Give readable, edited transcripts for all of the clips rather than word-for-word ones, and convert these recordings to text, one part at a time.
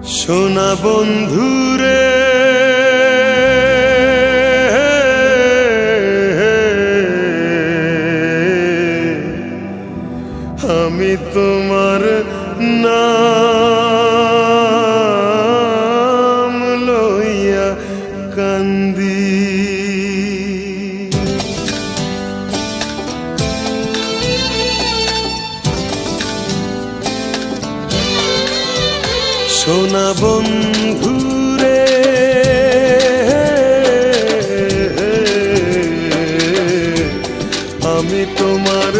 সোনা বন্ধুরে আমি তোমার নাম লইয়া কান্দি। সোনা বন্ধুরে আমি তোমার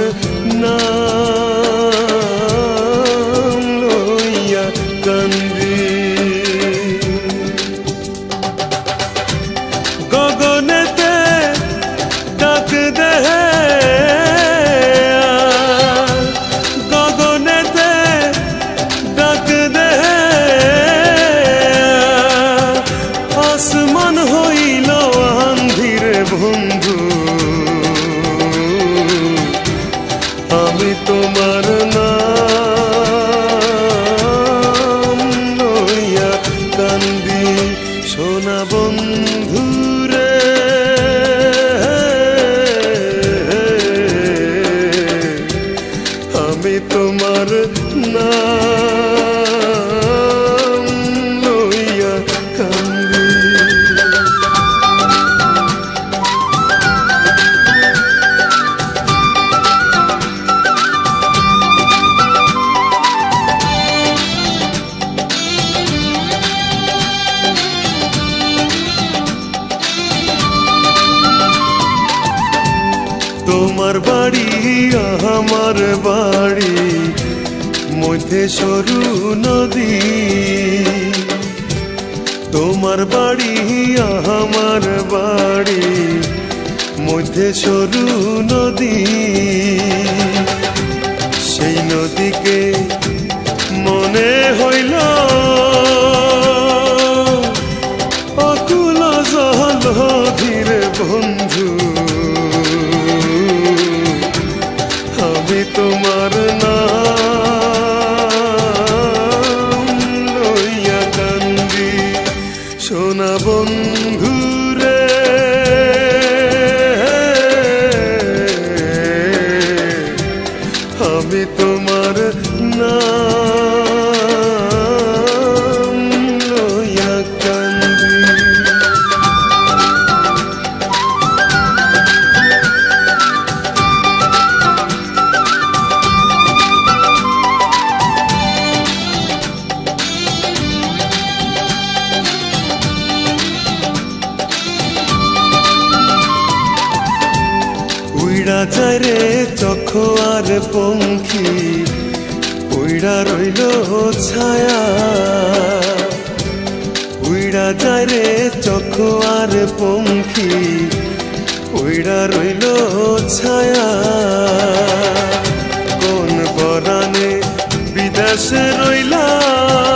নাম লইয়া কান্দি। গগনেতে ডাক দেহে গগনেতে ডাক দেহে আসমান হইল আন্ধিরে বন্ধু আমি তোমার নাম লইয়া কান্দি। সোনা বন্ধুরে আমি তোমার নাম লইয়া কান্দি। তোমার বাড়ি আমার বাড়ি মধ্যে সরু নদী। তোমার বাড়ি আমার বাড়ি মধ্যে সরু নদী। সেই নদীকে মনে হইল অকুল জল ধীরে বন্ধু আমি তোমার নাম লইয়া কান্দি। সোনা বন্ধুরে আমি তোমার নাম লইয়া কান্দি। উইড়া যায় রে চোখ আর পঙ্খী উইড়া রইল ছায়া। উইড়া যায় রে চোখ আর পঙ্খী উইড়া রইল ছায়া। কোন পরাণে বিদেশে রইলা